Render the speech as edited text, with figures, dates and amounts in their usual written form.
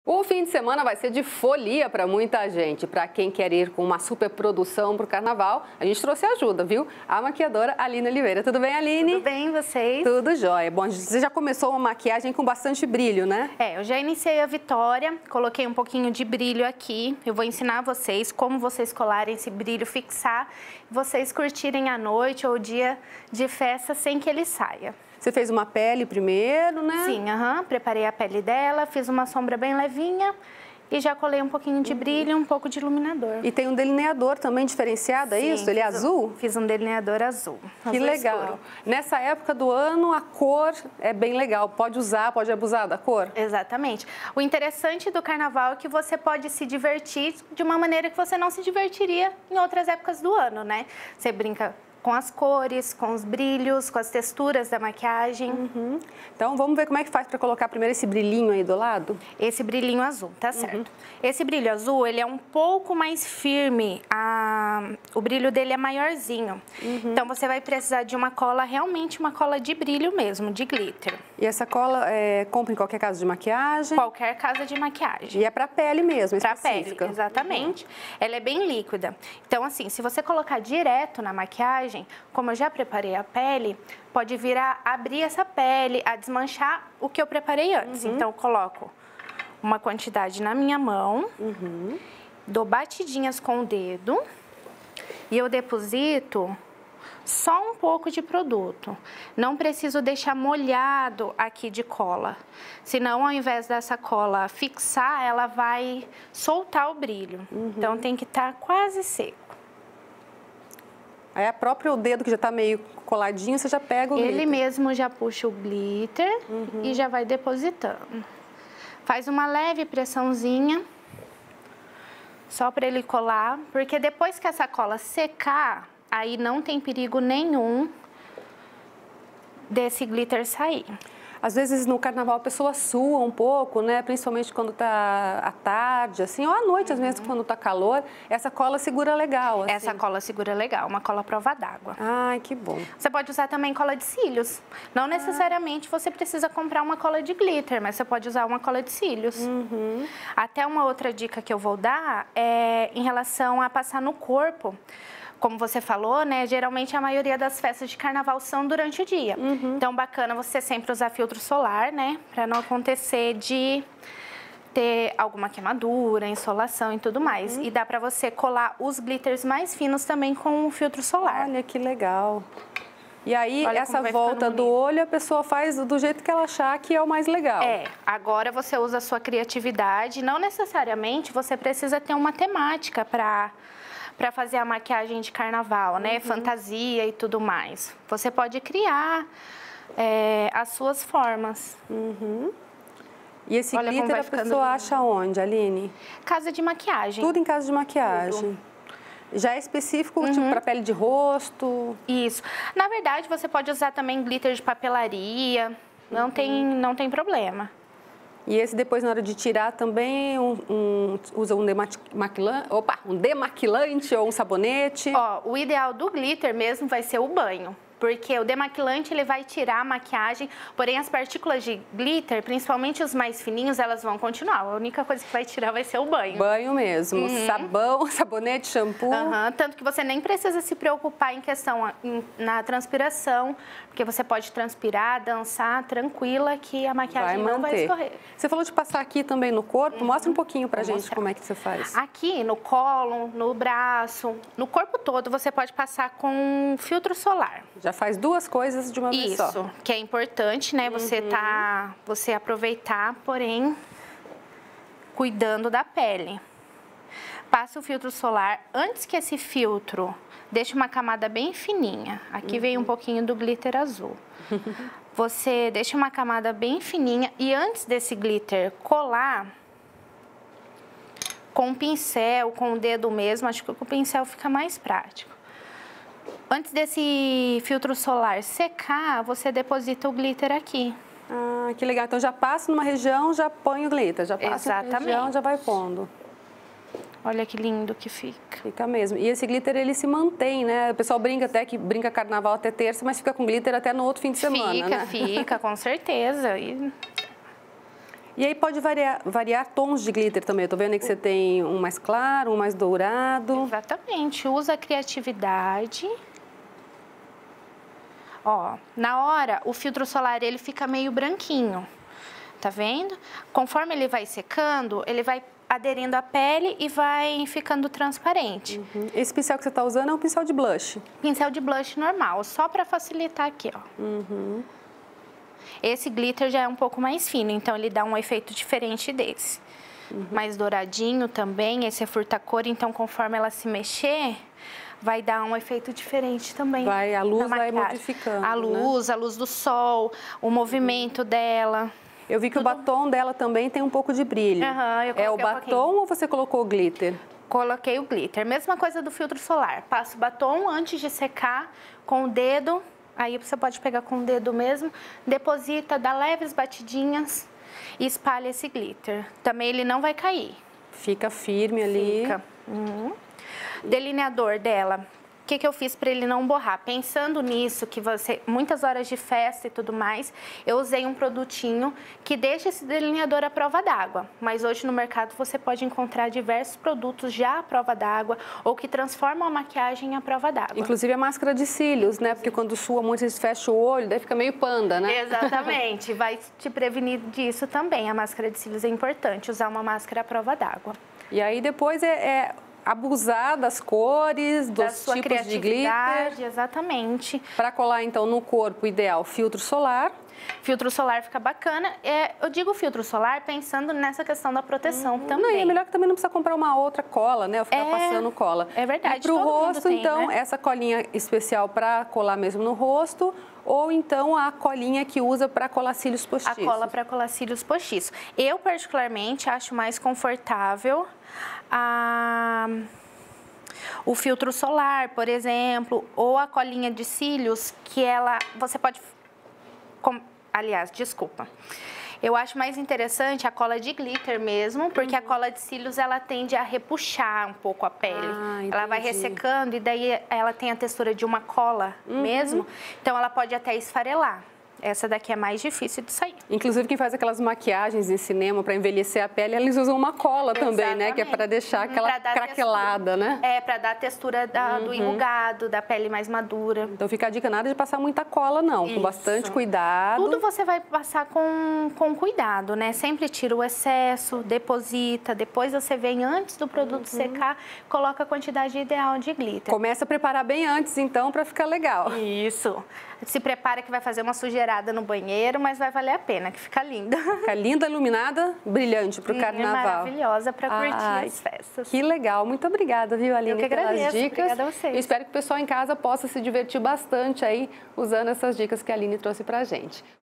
O fim de semana vai ser de folia para muita gente. Para quem quer ir com uma super produção para o carnaval, a gente trouxe ajuda, viu? A maquiadora Aline Oliveira. Tudo bem, Aline? Tudo bem, vocês? Tudo jóia. Bom, você já começou uma maquiagem com bastante brilho, né? Eu já iniciei a vitória, coloquei um pouquinho de brilho aqui. Eu vou ensinar vocês como vocês colarem esse brilho, fixar, vocês curtirem a noite ou o dia de festa sem que ele saia. Você fez uma pele primeiro, né? Sim, preparei a pele dela, fiz uma sombra bem levinha e já colei um pouquinho de brilho e um pouco de iluminador. E tem um delineador também diferenciado, é isso? Ele é azul? Fiz um delineador azul. Que legal. Escuro. Nessa época do ano, a cor é bem legal. Pode usar, pode abusar da cor? Exatamente. O interessante do carnaval é que você pode se divertir de uma maneira que você não se divertiria em outras épocas do ano, né? Você brinca com as cores, com os brilhos, com as texturas da maquiagem. Então, vamos ver como é que faz para colocar primeiro esse brilhinho aí do lado? Esse brilhinho azul, tá certo. Esse brilho azul, ele é um pouco mais firme, o brilho dele é maiorzinho. Então, você vai precisar de uma cola, realmente uma cola de brilho mesmo, de glitter. E essa cola compra em qualquer casa de maquiagem? Qualquer casa de maquiagem. E é para pele mesmo, específica? Pra pele, exatamente. Ela é bem líquida. Então, assim, se você colocar direto na maquiagem, como eu já preparei a pele, pode vir a abrir essa pele, a desmanchar o que eu preparei antes. Então, eu coloco uma quantidade na minha mão, dou batidinhas com o dedo e eu deposito só um pouco de produto. Não preciso deixar molhado aqui de cola, senão ao invés dessa cola fixar, ela vai soltar o brilho. Então, tem que estar quase seco. Aí é próprio dedo que já está meio coladinho, você já pega o glitter. Ele mesmo já puxa o glitter e já vai depositando. Faz uma leve pressãozinha, só para ele colar, porque depois que essa cola secar, aí não tem perigo nenhum desse glitter sair. Às vezes no carnaval a pessoa sua um pouco, né? Principalmente quando tá à tarde, assim, ou à noite, às vezes quando tá calor. Essa cola segura legal, assim. Essa cola segura legal, uma cola prova d'água. Ai, que bom. Você pode usar também cola de cílios. Não necessariamente você precisa comprar uma cola de glitter, mas você pode usar uma cola de cílios. Até uma outra dica que eu vou dar é em relação a passar no corpo. Como você falou, né, geralmente a maioria das festas de carnaval são durante o dia. Então, bacana você sempre usar filtro solar, né, para não acontecer de ter alguma queimadura, insolação e tudo mais. E dá para você colar os glitters mais finos também com o filtro solar. Olha que legal. E aí, essa volta do olho, a pessoa faz do jeito que ela achar que é o mais legal. Agora você usa a sua criatividade. Não necessariamente você precisa ter uma temática para fazer a maquiagem de carnaval, né? Fantasia e tudo mais. Você pode criar as suas formas. E esse glitter a pessoa acha onde, Aline? Casa de maquiagem. Tudo em casa de maquiagem. Tudo. Já é específico, tipo, para pele de rosto? Isso. Na verdade, você pode usar também glitter de papelaria. Não tem problema. E esse depois, na hora de tirar, também usa um demaquilante ou um sabonete? O ideal do glitter mesmo vai ser o banho. Porque o demaquilante, ele vai tirar a maquiagem, porém as partículas de glitter, principalmente os mais fininhos, elas vão continuar. A única coisa que vai tirar vai ser o banho. Banho mesmo. Sabão, sabonete, shampoo. Tanto que você nem precisa se preocupar em questão na transpiração, porque você pode transpirar, dançar tranquila que a maquiagem não vai escorrer. Você falou de passar aqui também no corpo. Mostra um pouquinho pra gente como é que você faz. Aqui no colo, no braço, no corpo todo, você pode passar com filtro solar. Já faz duas coisas de uma vez só. Isso, que é importante, né? Você aproveitar, porém, cuidando da pele. Passa o filtro solar. Antes que esse filtro deixe uma camada bem fininha. Aqui veio um pouquinho do glitter azul. Você deixa uma camada bem fininha e antes desse glitter colar, com o pincel, com o dedo mesmo, acho que com o pincel fica mais prático. Antes desse filtro solar secar, você deposita o glitter aqui. Ah, que legal. Então, já passa numa região, já põe o glitter. Já passa numa região, já vai pondo. Olha que lindo que fica. Fica mesmo. E esse glitter, ele se mantém, né? O pessoal brinca até que brinca carnaval até terça, mas fica com glitter até no outro fim de semana, né? Fica, com certeza. E aí pode variar tons de glitter também. Eu tô vendo aí que você tem um mais claro, um mais dourado. Exatamente. Usa a criatividade. Ó, na hora, o filtro solar, ele fica meio branquinho. Tá vendo? Conforme ele vai secando, ele vai aderindo à pele e vai ficando transparente. Esse pincel que você tá usando é um pincel de blush? Pincel de blush normal, só para facilitar aqui, ó. Esse glitter já é um pouco mais fino, então ele dá um efeito diferente desse. Mais douradinho também, esse é furta-cor, então conforme ela se mexer, vai dar um efeito diferente também. A luz vai modificando, a luz, né? A luz do sol, o movimento dela. Eu vi que o batom dela também tem um pouco de brilho. É o batom ou você colocou o glitter? Coloquei o glitter. Mesma coisa do filtro solar. Passa o batom antes de secar com o dedo. Aí você pode pegar com o dedo mesmo. Deposita, dá leves batidinhas e espalha esse glitter. Também ele não vai cair. Fica firme ali. Fica. Delineador dela. O que eu fiz para ele não borrar? Pensando nisso, que muitas horas de festa e tudo mais, eu usei um produtinho que deixa esse delineador à prova d'água. Mas hoje no mercado você pode encontrar diversos produtos já à prova d'água ou que transformam a maquiagem à prova d'água. Inclusive a máscara de cílios, né? Porque quando sua muito, você fecha o olho, daí fica meio panda, né? Exatamente. Vai te prevenir disso também. A máscara de cílios é importante, usar uma máscara à prova d'água. E aí depois abusar das cores, dos tipos de glitter. Exatamente. Para colar, então, no corpo, ideal, filtro solar. Filtro solar fica bacana. Eu digo filtro solar pensando nessa questão da proteção também. Não, e é melhor que também não precisa comprar uma outra cola, né? Ou ficar passando cola. É verdade. E pro rosto, então, essa colinha especial para colar mesmo no rosto, ou então a colinha que usa para colar cílios postiços. A cola para colar cílios postiços. Eu, particularmente, acho mais confortável o filtro solar, por exemplo, ou a colinha de cílios, que você pode... Aliás, desculpa. Eu acho mais interessante a cola de glitter mesmo, porque a cola de cílios, ela tende a repuxar um pouco a pele. Ela vai ressecando e daí ela tem a textura de uma cola mesmo, então ela pode até esfarelar. Essa daqui é mais difícil de sair. Inclusive, quem faz aquelas maquiagens em cinema para envelhecer a pele, eles usam uma cola também, né? Que é para deixar aquela craquelada, né? É, para dar a textura do enrugado, da pele mais madura. Então, fica a dica, nada de passar muita cola, não. Com bastante cuidado. Tudo você vai passar com cuidado, né? Sempre tira o excesso, deposita. Depois você vem antes do produto secar, coloca a quantidade ideal de glitter. Começa a preparar bem antes, então, para ficar legal. Isso. Se prepara que vai fazer uma sujeirada no banheiro, mas vai valer a pena, que fica linda. Fica linda, iluminada, brilhante para o carnaval. É maravilhosa para curtir as festas. Que legal. Muito obrigada, viu, Aline, pelas dicas. Obrigada a vocês. Eu espero que o pessoal em casa possa se divertir bastante aí usando essas dicas que a Aline trouxe para a gente.